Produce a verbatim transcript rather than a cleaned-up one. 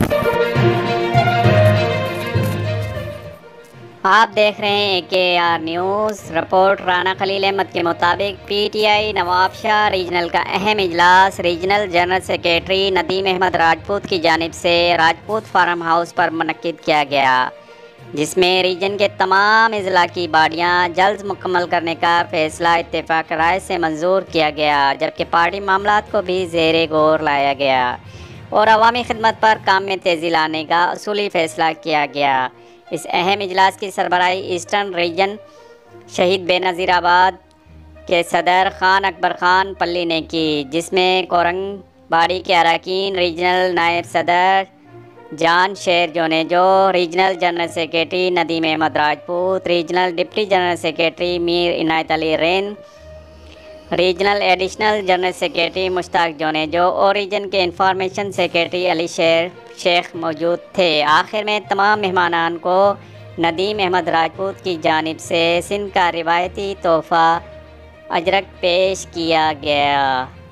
आप देख रहे हैं K R news. Report Rana Khalil Ahmed के मुताबिक पीटीआई नवाब शाह रीजनल का अहम इजलास regional general secretary Nadeem Ahmed Rajput की जानिब से राजपूत फार्म हाउस पर मुनक्किद किया गया, जिसमें रीजन के तमाम अजला की बाडियाँ जल्द मुकम्मल करने का फैसला इत्तेफाक राय से मंजूर किया गया, जबकि पार्टी मामलात को भी ज़ेरे गौर लाया गया और अवामी खिदमत पर काम में तेज़ी लाने का असूली फैसला किया गया। इस अहम इजलास की सरबराही ईस्टर्न रीजन शहीद बेनज़ीराबाद के सदर खान अकबर खान पल्ली ने की, जिसमें कोरंग बाड़ी के अरकान, रीजनल नायब सदर Jan Sher Junejo, regional general secretary Nadeem Ahmed Rajput, regional deputy general secretary Mir Inayat Ali Rind, regional additional general secretary Mushtaq Junejo और रीजन के इंफॉर्मेशन सेक्रेटरी अली शेर शेख मौजूद थे। आखिर में तमाम मेहमानान को नदीम अहमद राजपूत की जानिब से सिंध का रिवायती तोहफ़ा अजरक पेश किया गया।